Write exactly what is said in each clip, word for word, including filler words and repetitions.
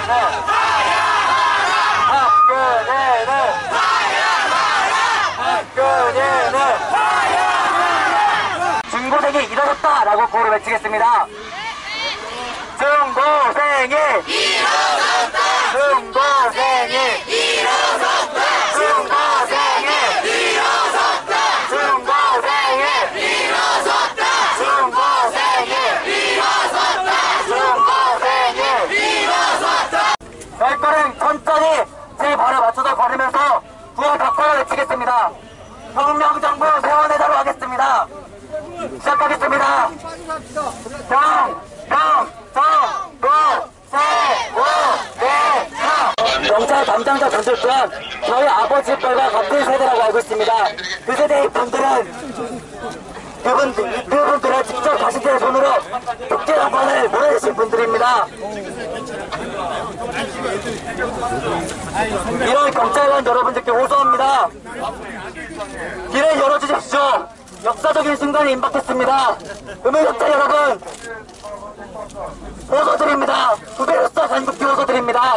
중고생이 일어섰다라고 구호를 외치겠습니다. 중고생이 일어섰다. 중고생이 일어섰다. 중고생이 일어섰다. 중고생이 일어섰다. 중고생이 일어섰다. 중고생이 일어섰다. 열 걸음 천천히 제 발을 맞춰서 걸으면서 구호 덕분을 외치겠습니다. 혁명정부 세원회사로 하겠습니다. 시작하겠습니다. 정, 정, 정, 구, 세, 오, 네, 사. 경찰 담당자 분들 또한 저희 아버지 뻘과 같은 세대라고 알고 있습니다. 그 세대의 분들은 그분, 그분들은 직접 자신들의 손으로 독재정권을 몰아내신 분들입니다. 이런 경찰관 여러분들께 호소합니다. 길을 열어주십시오. 역사적인 순간이 임박했습니다. 음악역자 여러분, 호소드립니다. 후배로서 전국기 호소드립니다.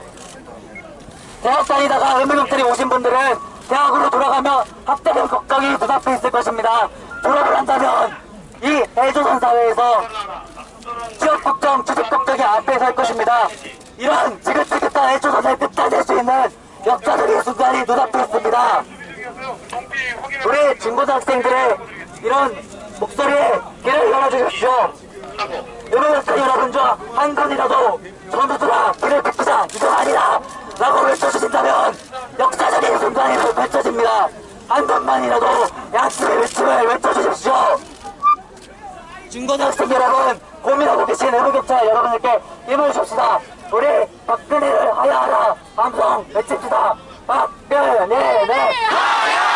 대학 다니다가 음악역자리 오신 분들은 대학으로 돌아가면 학대된 걱정이 눈앞에 있을 것입니다. 졸업을 한다면 이 애조선 사회에서 취업 걱정, 취직 걱정이 앞에 설 것입니다. 이런 지긋지긋한 애조선을 끝내낼 수 있는 역사적인 순간이 눈앞에 있습니다. 우리 중고등학생들의 이런 목소리에 길을 열어주십시오. 음악역사 여러분과 한 번이라도 전우들아 길을 비키자, 이건 아니다 라고 외쳐주신다면 역사적인 순간이 펼쳐집니다. 한 번만이라도 약속의 외침을 외쳐주십시오. 중고등학생 여러분, 고민하고 계신 음악역사 여러분들께 힘을 줍시다. 우리 박근혜를 하야하라 함성 외칩시다. 박근혜를 하야하라.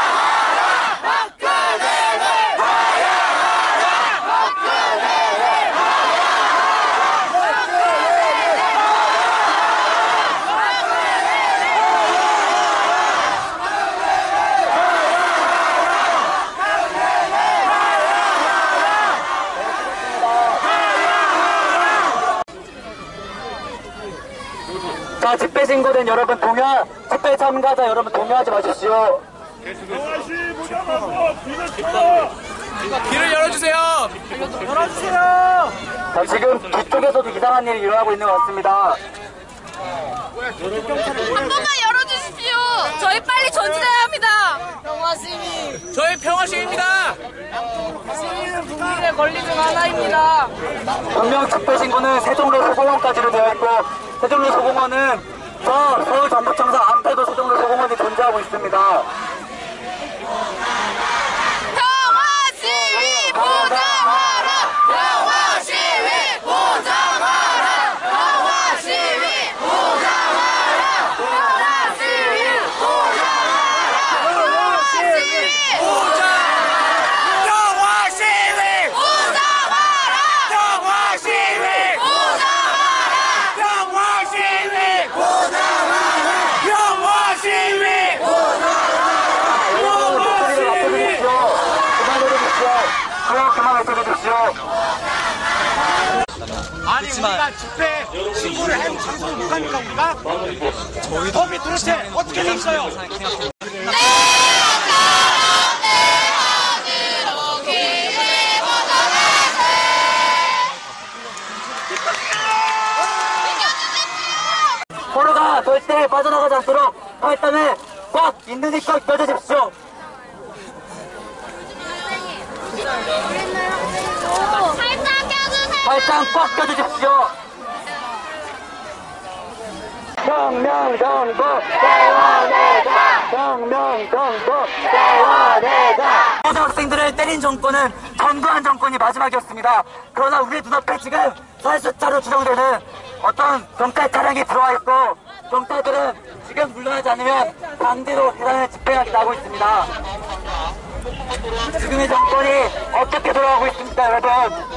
자, 집회 신고된 여러분 동요, 집회 참가자 여러분 동요하지 마십시오. 길을 열어주세요. 열어주세요. 자, 지금 뒤쪽에서도 이상한 일이 일어나고 있는 것 같습니다. 한 번만 열어주십시오. 저희 빨리 전진해야 합니다. 평화시민. 저희 평화시민입니다. 시민은 국민의 권리 중 하나입니다. 분명 집회 신고는 세종로 소공원까지로 되어 있고, 세종로 소공원은 저 서울 전북청사 앞에도 세종로 소공원이 존재하고 있습니다. 평화시위 보장하라. 평화시위 보장하라. 평화시위 보장하라. 평화시위 보장하라. 평화시위 보장하라. 평화시위 보장하라. 평화시위 보장하라. 평화시위 평화시위 여러분, 목소리를 낮춰주십시오. 그만 내려주십시오. 그럼 그만 외쳐주십시오. 아니 우리가 집회 신고를 한 장소를 못 갑니까 우리가? 저희도 법이 도대체 어떻게 돼 있어요? 서로가 절대 빠져나가지 않도록 팔짱을 꽉 있는 힘껏 껴주십시오. 팔짱 껴주세요. 팔짱 꽉 껴주십시오. 혁명정부 세원회장! 혁명정부 세원회장! 고등학생들을 때린 정권은 전두환 정권이 마지막이었습니다. 그러나 우리 눈앞에 지금 살수차로 추정되는 어떤 경찰 차량이 들어와 있고, 경찰들은 지금 물러나지 않으면 강제로 대단한 집회가 나고 있습니다. 지금의 정권이 어떻게 돌아가고 있습니까, 여러분?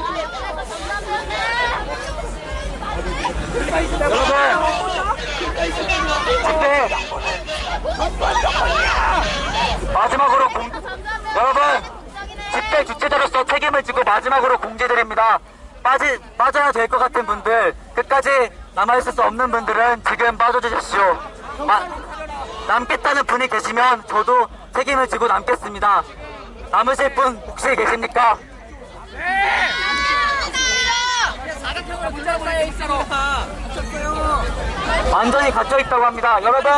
여러분, 집회 마지막으로 공, 여러분 집회 주최자로서 책임을 지고 마지막으로 공지드립니다. 빠지, 빠져야 될 것 같은 분들, 끝까지 남아있을 수 없는 분들은 지금 빠져주십시오. 마, 남겠다는 분이 계시면 저도 책임을 지고 남겠습니다. 남으실 분 혹시 계십니까? 완전히 갇혀있다고 합니다. 여러분,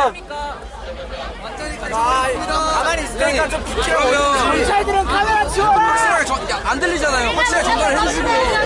가만히 있으니까 좀 비켜요. 경찰들은 카메라 치워라. 확실하게 안 들리잖아요. 확실하게 전달을 해주시고.